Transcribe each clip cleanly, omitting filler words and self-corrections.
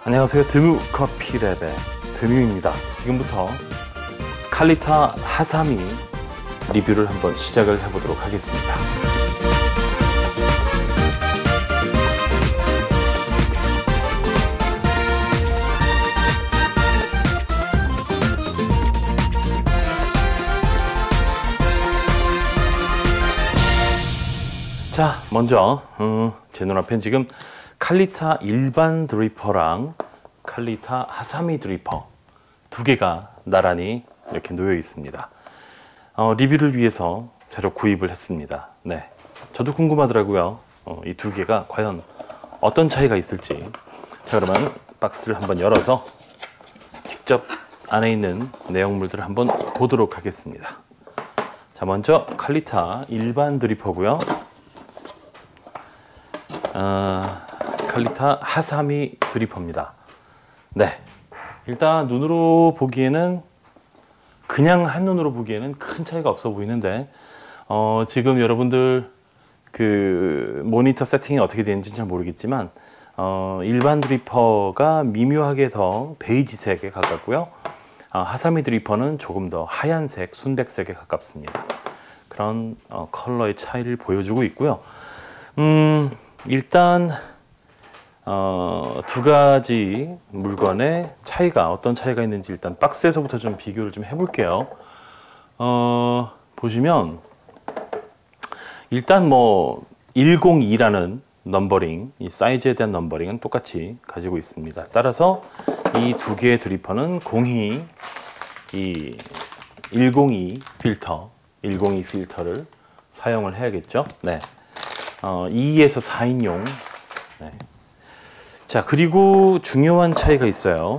안녕하세요. 드뮤 커피랩의 드뮤입니다. 지금부터 칼리타 하사미 리뷰를 한번 시작을 해보도록 하겠습니다. 자, 먼저 제 눈앞엔 지금 칼리타 일반 드리퍼랑 칼리타 하사미 드리퍼 두 개가 나란히 이렇게 놓여 있습니다. 리뷰를 위해서 새로 구입을 했습니다. 네, 저도 궁금하더라고요. 이 두 개가 과연 어떤 차이가 있을지. 자, 그러면 박스를 한번 열어서 직접 안에 있는 내용물들을 한번 보도록 하겠습니다. 자, 먼저 칼리타 일반 드리퍼고요. 칼리타 하사미 드리퍼입니다. 네, 일단 눈으로 보기에는 그냥 한눈으로 보기에는 큰 차이가 없어 보이는데 지금 여러분들 그 모니터 세팅이 어떻게 되는지 잘 모르겠지만 일반 드리퍼가 미묘하게 더 베이지색에 가깝고요. 하사미 드리퍼는 조금 더 하얀색, 순백색에 가깝습니다. 그런 컬러의 차이를 보여주고 있고요. 일단 두 가지 물건의 차이가 어떤 차이가 있는지 일단 박스에서부터 좀 비교를 좀 해볼게요. 보시면 일단 뭐 102라는 넘버링, 이 사이즈에 대한 넘버링은 똑같이 가지고 있습니다. 따라서 이 두 개의 드리퍼는 공히 이 102 필터, 102 필터를 사용을 해야겠죠. 네. 2에서 4인용. 네. 자, 그리고 중요한 차이가 있어요.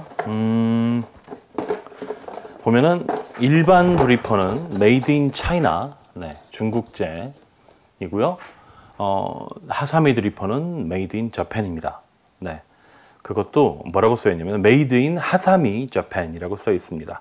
보면은 일반 드리퍼는 메이드 인 차이나, 네, 중국제이고요. 하사미 드리퍼는 메이드 인 저팬입니다. 네. 그것도 뭐라고 써 있냐면 메이드 인 하사미 저팬이라고 써 있습니다.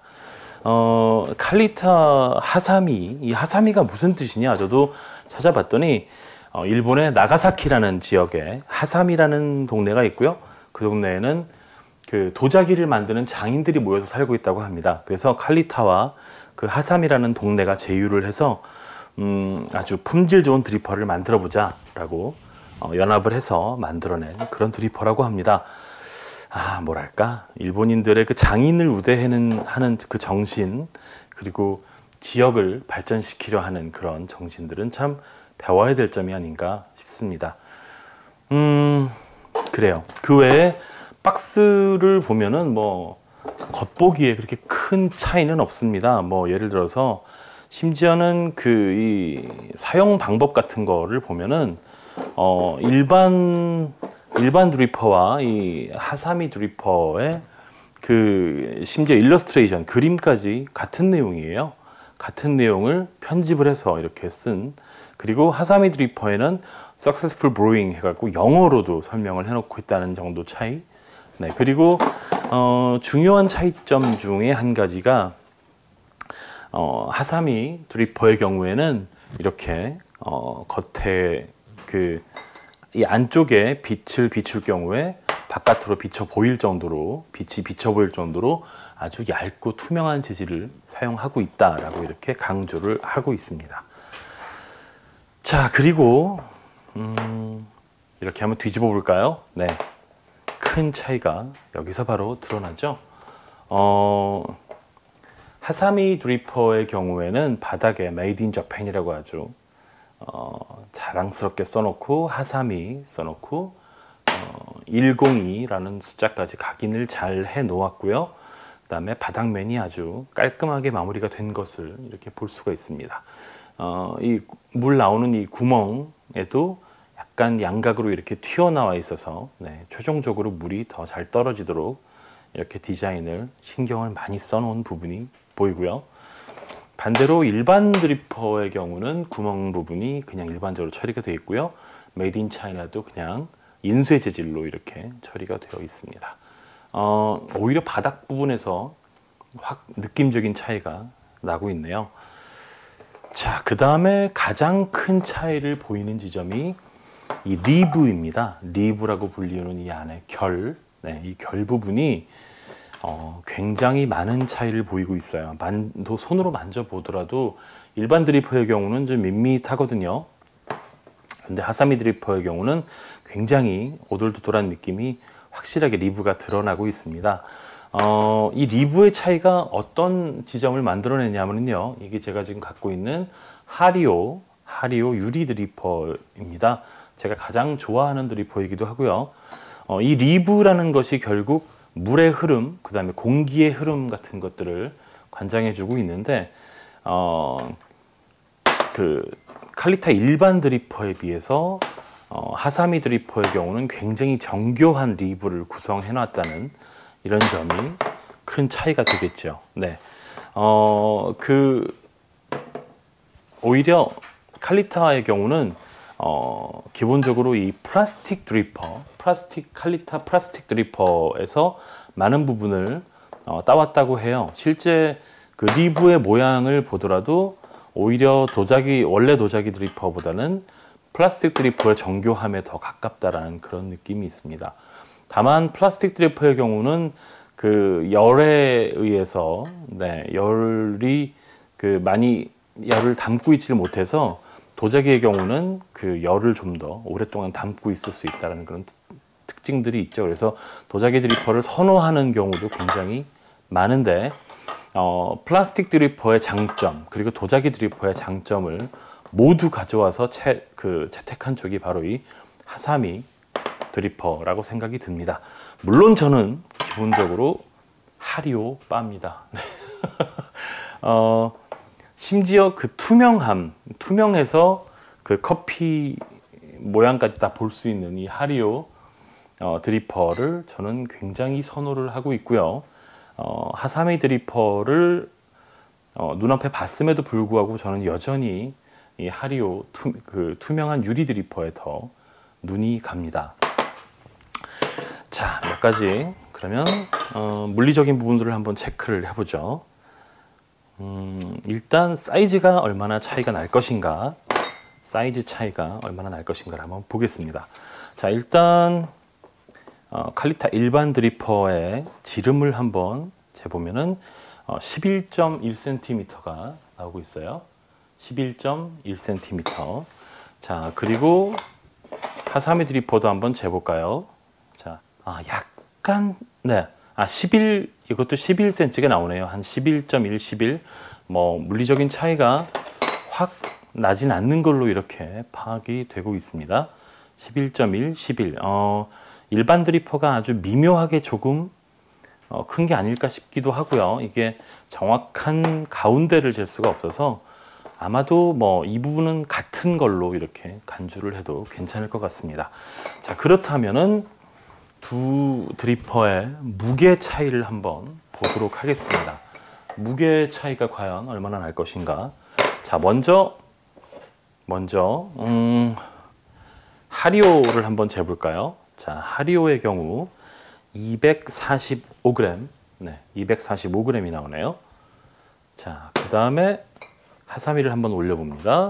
칼리타 하사미, 이 하사미가 무슨 뜻이냐? 저도 찾아봤더니 일본의 나가사키라는 지역에 하사미라는 동네가 있고요. 그 동네에는 그 도자기를 만드는 장인들이 모여서 살고 있다고 합니다. 그래서 칼리타와 그 하사미라는 동네가 제휴를 해서 아주 품질 좋은 드리퍼를 만들어 보자 라고 연합을 해서 만들어낸 그런 드리퍼라고 합니다. 뭐랄까, 일본인들의 그 장인을 우대하는 그 정신, 그리고 지역을 발전시키려 하는 그런 정신들은 참 배워야 될 점이 아닌가 싶습니다. 그래요. 그 외에 박스를 보면은 뭐 겉보기에 그렇게 큰 차이는 없습니다. 뭐 예를 들어서 심지어는 이 사용 방법 같은 거를 보면은 일반 드리퍼와 이 하사미 드리퍼의 그 심지어 일러스트레이션, 그림까지 같은 내용이에요. 같은 내용을 편집을 해서 이렇게 쓴. 그리고 하사미 드리퍼에는 successful brewing 해갖고 영어로도 설명을 해놓고 있다는 정도 차이. 네, 그리고 중요한 차이점 중에 한 가지가 하사미 드리퍼의 경우에는 이렇게 겉에 이 안쪽에 빛을 비출 경우에 바깥으로 비쳐 보일 정도로, 빛이 비쳐 보일 정도로 아주 얇고 투명한 재질을 사용하고 있다라고 이렇게 강조를 하고 있습니다. 자, 그리고 이렇게 한번 뒤집어 볼까요? 네, 큰 차이가 여기서 바로 드러나죠. 하사미 드리퍼의 경우에는 바닥에 메이드 인 저팬이라고 아주 자랑스럽게 써놓고, 하사미 써놓고 102라는 숫자까지 각인을 잘 해 놓았고요. 그 다음에 바닥면이 아주 깔끔하게 마무리가 된 것을 이렇게 볼 수가 있습니다. 이 물 나오는 이 구멍에도 약간 양각으로 이렇게 튀어나와 있어서, 네, 최종적으로 물이 더 잘 떨어지도록 이렇게 디자인을 신경을 많이 써놓은 부분이 보이고요. 반대로 일반 드리퍼의 경우는 구멍 부분이 그냥 일반적으로 처리가 되어 있고요. 메이드 인 차이나도 그냥 인쇄 재질로 이렇게 처리가 되어 있습니다. 오히려 바닥 부분에서 확 느낌적인 차이가 나고 있네요. 자, 그 다음에 가장 큰 차이를 보이는 지점이 이 리브입니다. 리브라고 불리는 이 안에 결, 네, 이 결 부분이 굉장히 많은 차이를 보이고 있어요. 손으로 만져보더라도 일반 드리퍼의 경우는 좀 밋밋하거든요. 근데 하사미 드리퍼의 경우는 굉장히 오돌도돌한 느낌이 확실하게 리브가 드러나고 있습니다. 이 리브의 차이가 어떤 지점을 만들어내냐면요, 이게 제가 지금 갖고 있는 하리오 유리 드리퍼입니다. 제가 가장 좋아하는 드리퍼이기도 하고요. 이 리브라는 것이 결국 물의 흐름, 그 다음에 공기의 흐름 같은 것들을 관장해주고 있는데, 그 칼리타 일반 드리퍼에 비해서 하사미 드리퍼의 경우는 굉장히 정교한 리브를 구성해 놨다는 이런 점이 큰 차이가 되겠죠. 네. 오히려 칼리타의 경우는 기본적으로 이 칼리타 플라스틱 드리퍼에서 많은 부분을 따왔다고 해요. 실제 그 리브의 모양을 보더라도 오히려 원래 도자기 드리퍼보다는 플라스틱 드리퍼의 정교함에 더 가깝다라는 그런 느낌이 있습니다. 다만 플라스틱 드리퍼의 경우는 그 열에 의해서 열이 많이 열을 담고 있지를 못해서 도자기의 경우는 그 열을 좀 더 오랫동안 담고 있을 수 있다는 그런 특징들이 있죠. 그래서 도자기 드리퍼를 선호하는 경우도 굉장히 많은데, 플라스틱 드리퍼의 장점 그리고 도자기 드리퍼의 장점을 모두 가져와서 채택한 쪽이 바로 이 하사미 드리퍼라고 생각이 듭니다. 물론 저는 기본적으로 하리오 바입니다. 심지어 그 투명해서 그 커피 모양까지 다 볼 수 있는 이 하리오 드리퍼를 저는 굉장히 선호를 하고 있고요. 하사미 드리퍼를 눈앞에 봤음에도 불구하고 저는 여전히 이 하리오 투명한 유리 드리퍼에 더 눈이 갑니다. 자, 몇 가지 그러면 물리적인 부분들을 한번 체크를 해보죠. 일단 사이즈가 얼마나 차이가 날 것인가, 한번 보겠습니다. 자, 일단 칼리타 일반 드리퍼의 지름을 한번 재보면은 11.1cm가 나오고 있어요. 11.1cm. 자, 그리고 하사미 드리퍼도 한번 재볼까요? 자, 약간, 이것도 11cm가 나오네요. 한 11.1, 11. 물리적인 차이가 확 나진 않는 걸로 이렇게 파악이 되고 있습니다. 11.1, 11. 일반 드리퍼가 아주 미묘하게 조금 큰 게 아닐까 싶기도 하고요. 이게 정확한 가운데를 잴 수가 없어서 아마도 이 부분은 같은 걸로 이렇게 간주를 해도 괜찮을 것 같습니다. 자, 그렇다면은 두 드리퍼의 무게 차이를 한번 보도록 하겠습니다. 무게 차이가 과연 얼마나 날 것인가. 자, 먼저 하리오를 한번 재볼까요? 자, 하리오의 경우 245g, 245g이 나오네요. 자, 그 다음에 하사미를 한번 올려봅니다.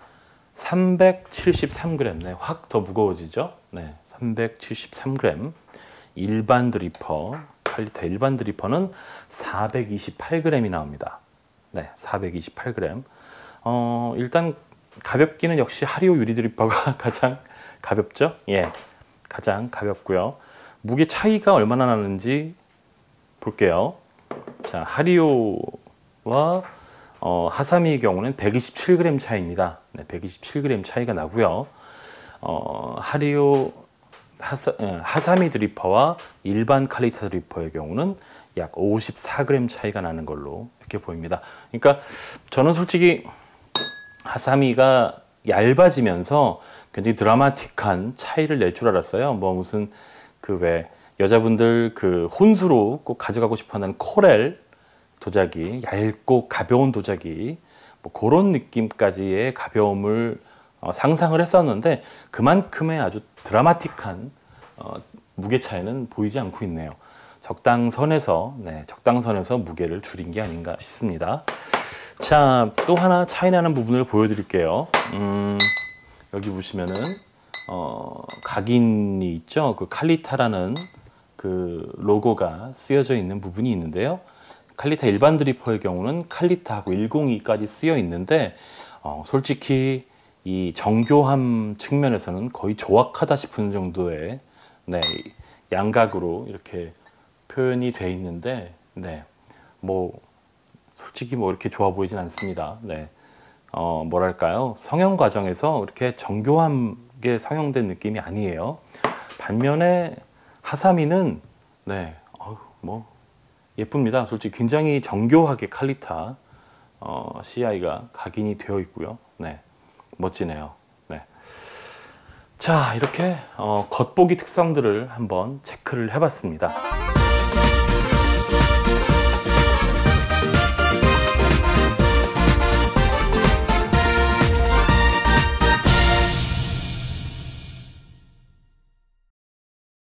373g, 확 더 무거워지죠? 373g. 일반 드리퍼, 칼리타 일반 드리퍼는 428g이 나옵니다. 428g. 일단 가볍기는 역시 하리오 유리 드리퍼가 가장 가볍죠? 예, 가장 가볍고요. 무게 차이가 얼마나 나는지 볼게요. 자, 하리오와 하사미의 경우는 127g 차이입니다. 127g 차이가 나고요. 하사미 드리퍼와 일반 칼리타 드리퍼의 경우는 약 54g 차이가 나는 걸로 이렇게 보입니다. 그러니까 저는 솔직히 하사미가 얇아지면서 굉장히 드라마틱한 차이를 낼 줄 알았어요. 무슨 여자분들 혼수로 꼭 가져가고 싶어하는 코렐 도자기, 얇고 가벼운 도자기, 그런 느낌까지의 가벼움을 상상을 했었는데 그만큼의 아주 드라마틱한 무게 차이는 보이지 않고 있네요. 적당선에서 무게를 줄인 게 아닌가 싶습니다. 자, 또 하나 차이 나는 부분을 보여드릴게요. 여기 보시면은 각인이 있죠. 그 칼리타라는 그 로고가 쓰여져 있는 부분이 있는데요. 칼리타 일반 드리퍼의 경우는 칼리타하고 102까지 쓰여 있는데 솔직히 이 정교함 측면에서는 거의 조악하다 싶은 정도의 네, 양각으로 이렇게 표현이 돼 있는데 네, 뭐 솔직히 뭐 이렇게 좋아 보이진 않습니다. 네, 뭐랄까요? 성형 과정에서 이렇게 정교하게 성형된 느낌이 아니에요. 반면에 하사미는 네, 뭐 예쁩니다. 솔직히 굉장히 정교하게 칼리타 CI가 각인이 되어 있고요. 네, 멋지네요. 네. 자, 이렇게 겉보기 특성들을 한번 체크를 해봤습니다.